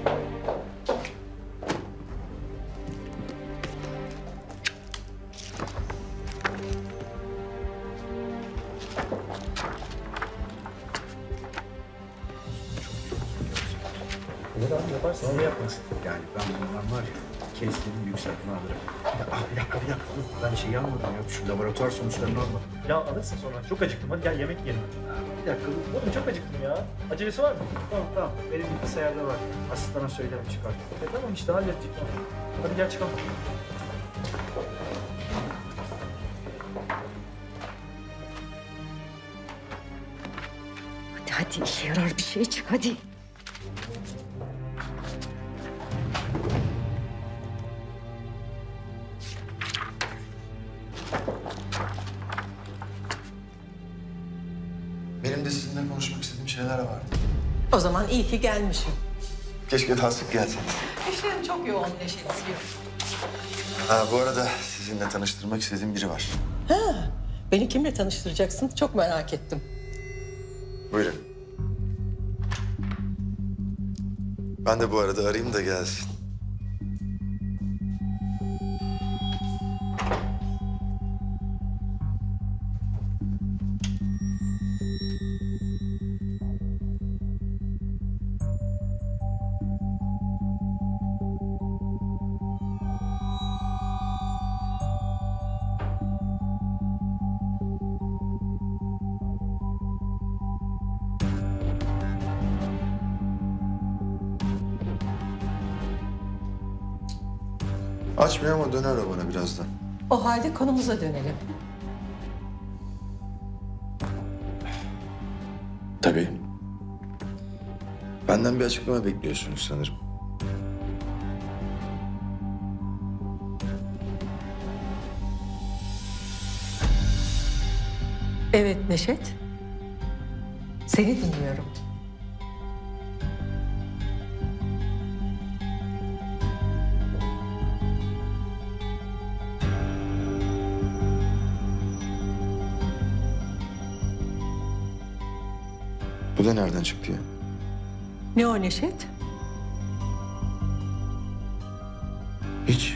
Ne abi yaparsın, ne yapmasın? Yani ben bundan var ya, kestirdim yükseltme alırım. Bir dakika. Dur. Ben şeyi almadım ya, şu laboratuvar sonuçlarını almadım. Ya alırsın sonra. Çok acıktım. Hadi gel yemek yiyelim. Bir dakika dur. Oğlum çok acıktım ya. Acelesi var mı? Tamam. Benim bilgisayarda var. Asistana söylerim çıkart. Tamam işte halledecek. Hadi gel çıkalım. Hadi işe yarar bir şey çık hadi. Benim de sizinle konuşmak istediğim şeyler vardı. O zaman iyi ki gelmişim. Keşke daha sık gelseniz. İşlerim çok yoğun Neşet biliyorum. Ha, bu arada sizinle tanıştırmak istediğim biri var. Beni kimle tanıştıracaksın? Çok merak ettim. Buyurun. Ben de bu arada arayayım da gelsin. Açmıyor ama döner o bana birazdan. O halde konumuza dönelim. Tabii. Benden bir açıklama bekliyorsunuz sanırım. Evet Neşet. Seni dinliyorum. Bu da nereden çıktı ya? Ne o Neşet? Hiç.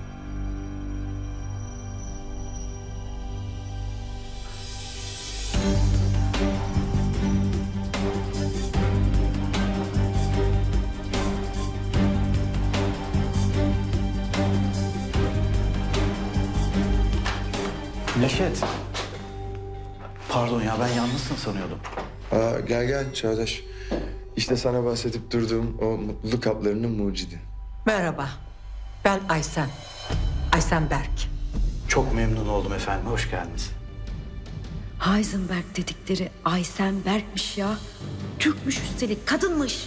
Neşet. Pardon ya ben yalnızsın sanıyordum. Gel Çağdaş. İşte sana bahsedip durduğum o mutluluk haplarının mucidi. Merhaba. Ben Aysen. Aysen Berk. Çok memnun oldum efendim. Hoş geldiniz. Heisenberg dedikleri Aysen Berk'miş ya. Türkmüş üstelik, kadınmış.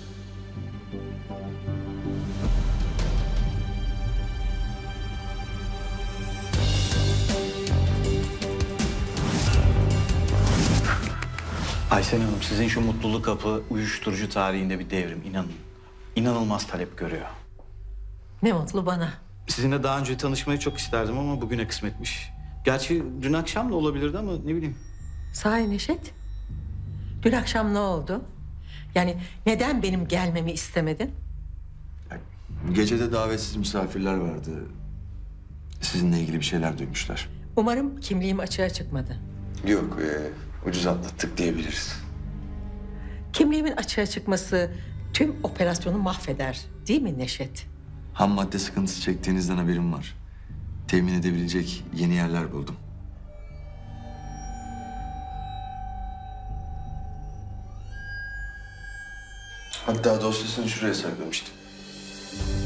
Aysen Hanım sizin şu mutluluk kapı uyuşturucu tarihinde bir devrim inanın. İnanılmaz talep görüyor. Ne mutlu bana. Sizinle daha önce tanışmayı çok isterdim ama bugüne kısmetmiş. Gerçi dün akşam da olabilirdi ama ne bileyim. Sahi Neşet. Dün akşam ne oldu? Yani neden benim gelmemi istemedin? Gecede davetsiz misafirler vardı. Sizinle ilgili bir şeyler duymuşlar. Umarım kimliğim açığa çıkmadı. Yok, ucuz atlattık diyebiliriz. Kimliğimin açığa çıkması tüm operasyonu mahveder. Değil mi Neşet? Ham madde sıkıntısı çektiğinizden haberim var. Temin edebilecek yeni yerler buldum. Hatta dosyasını şuraya saklamıştım.